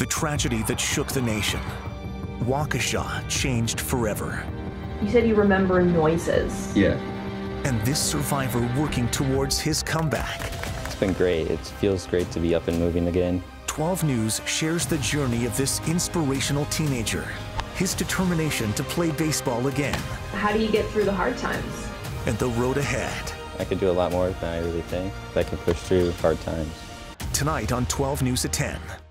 The tragedy that shook the nation. Waukesha changed forever. You said you remember noises. Yeah. And this survivor working towards his comeback. It's been great. It feels great to be up and moving again. 12 News shares the journey of this inspirational teenager, his determination to play baseball again. How do you get through the hard times? And the road ahead. I could do a lot more than I really think. I can push through hard times. Tonight on 12 News at 10.